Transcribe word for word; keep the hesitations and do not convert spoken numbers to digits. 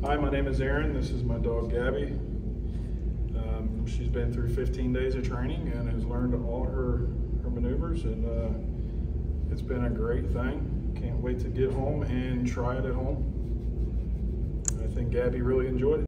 Hi, my name is Aaron. This is my dog, Gabbi. Um, she's been through fifteen days of training and has learned all her, her maneuvers, and uh, it's been a great thing. Can't wait to get home and try it at home. I think Gabbi really enjoyed it.